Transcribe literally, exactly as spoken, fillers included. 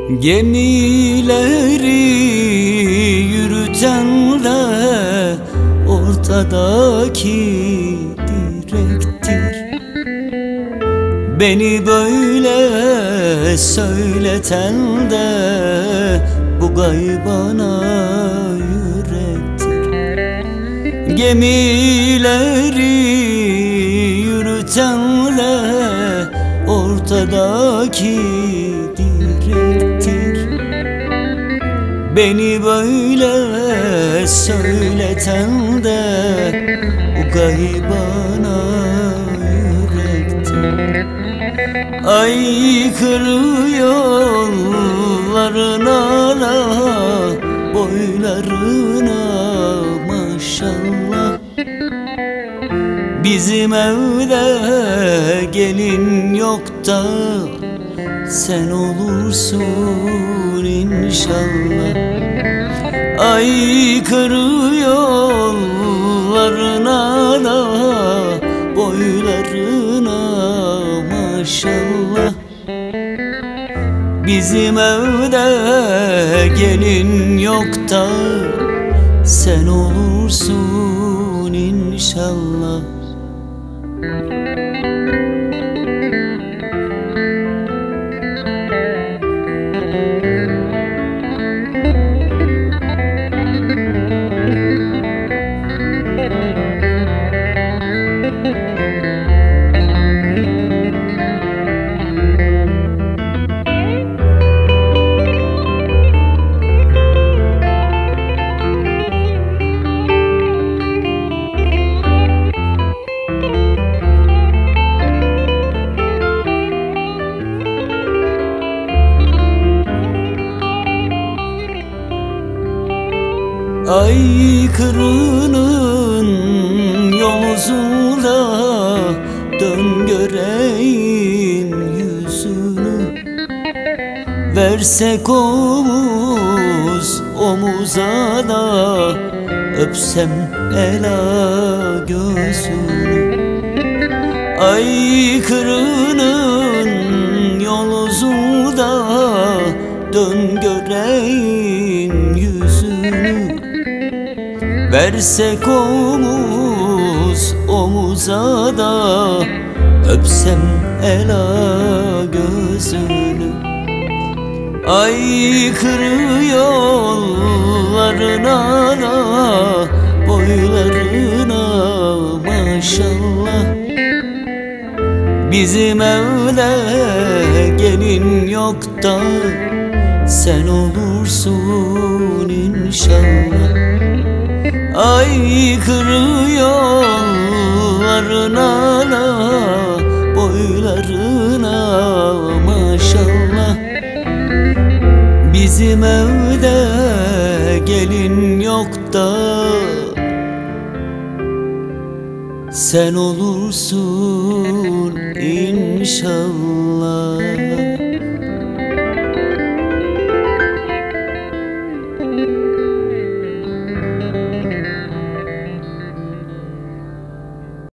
Gemileri yürüten de ortadaki direktir. Beni böyle söyleten de bu gaybana yürektir. Gemileri yürüten de ortadaki direktir. Beni böyle söyleten de bu gaybana yürektir. Aykırı yollarına da boylarına maşallah. Bizim evde gelin yok da sen olursun inşallah. Aykırı yollarına da boylarına maşallah. Bizim evde gelin yok da sen olursun inşallah. Aykırının yolunda dön göreyim yüzünü. Versek omuz omuza da öpsem ela gözünü. Aykırının yolunda dön göreyim yüzünü. Versek omuz omuza da öpsem ela gözünü. Aykırı yollarına da boylarına maşallah. Bizim evde gelin yok da sen olursun inşallah. Aykırı yollarına da boylarına maşallah. Bizim evde gelin yok da sen olursun inşallah.